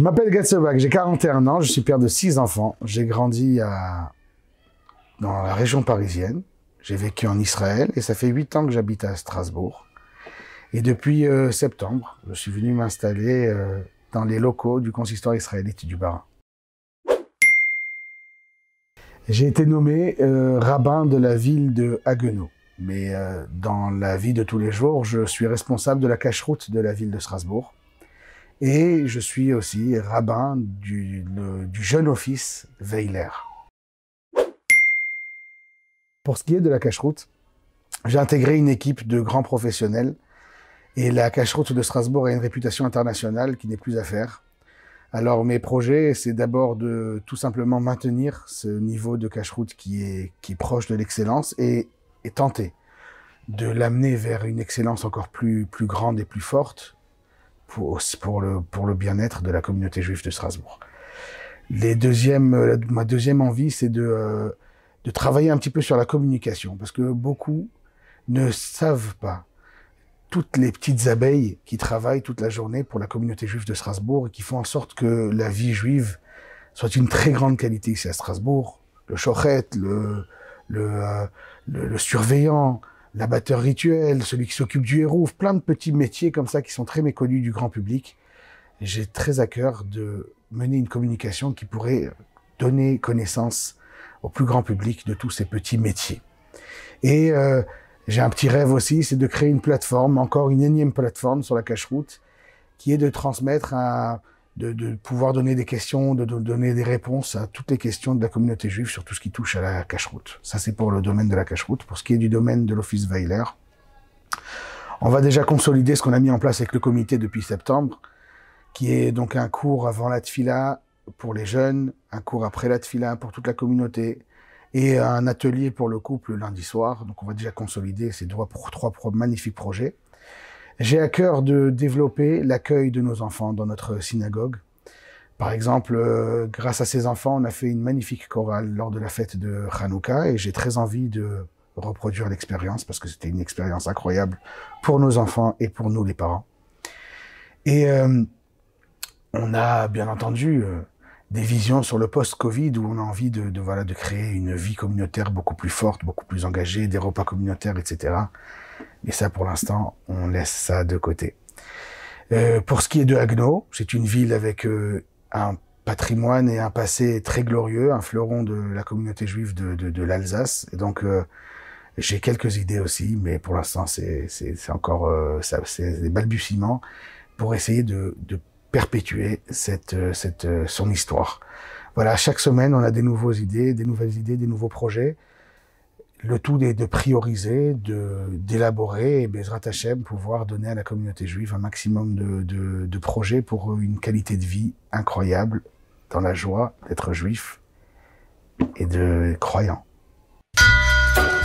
m'appelle Gad Sobak, j'ai 41 ans, je suis père de 6 enfants. J'ai grandi dans la région parisienne. J'ai vécu en Israël et ça fait 8 ans que j'habite à Strasbourg. Et depuis septembre, je suis venu m'installer dans les locaux du consistoire israélite du Bas-Rhin. J'ai été nommé rabbin de la ville de Haguenau. Mais dans la vie de tous les jours, je suis responsable de la cacheroute de la ville de Strasbourg. Et je suis aussi rabbin du jeune office Weiler. Pour ce qui est de la cacheroute, j'ai intégré une équipe de grands professionnels. Et la cacheroute de Strasbourg a une réputation internationale qui n'est plus à faire. Alors mes projets, c'est d'abord de tout simplement maintenir ce niveau de cacheroute qui est proche de l'excellence et tenter de l'amener vers une excellence encore plus grande et plus forte pour le bien-être de la communauté juive de Strasbourg. Ma deuxième envie, c'est de travailler un petit peu sur la communication, parce que beaucoup ne savent pas toutes les petites abeilles qui travaillent toute la journée pour la communauté juive de Strasbourg et qui font en sorte que la vie juive soit une très grande qualité ici à Strasbourg. Le shochet, le surveillant, l'abatteur rituel, celui qui s'occupe du hérouf, plein de petits métiers comme ça qui sont très méconnus du grand public. J'ai très à cœur de mener une communication qui pourrait donner connaissance au plus grand public de tous ces petits métiers. Et j'ai un petit rêve aussi, c'est de créer une plateforme, encore une énième plateforme sur la cacheroute, qui est de transmettre, de pouvoir donner des questions, de donner des réponses à toutes les questions de la communauté juive sur tout ce qui touche à la cacheroute. Ça, c'est pour le domaine de la cacheroute. Pour ce qui est du domaine de l'office Weiler, on va déjà consolider ce qu'on a mis en place avec le comité depuis septembre, qui est donc un cours avant la tfila pour les jeunes, un cours après la tfila pour toute la communauté, et un atelier pour le couple le lundi soir. Donc on va déjà consolider ces trois magnifiques projets. J'ai à cœur de développer l'accueil de nos enfants dans notre synagogue. Par exemple, grâce à ces enfants, on a fait une magnifique chorale lors de la fête de Hanouka et j'ai très envie de reproduire l'expérience parce que c'était une expérience incroyable pour nos enfants et pour nous les parents. Et on a bien entendu des visions sur le post-Covid où on a envie de créer une vie communautaire beaucoup plus forte, beaucoup plus engagée, des repas communautaires, etc. Et ça, pour l'instant, on laisse ça de côté. Pour ce qui est de Haguenau, c'est une ville avec un patrimoine et un passé très glorieux, un fleuron de la communauté juive de l'Alsace. Et donc, j'ai quelques idées aussi, mais pour l'instant, c'est encore c'est des balbutiements pour essayer de perpétuer son histoire. Voilà, chaque semaine, on a des nouvelles idées, des nouveaux projets. Le tout est de prioriser, d'élaborer et Bezrat Hashem pouvoir donner à la communauté juive un maximum de projets pour une qualité de vie incroyable, dans la joie d'être juif et de croyant.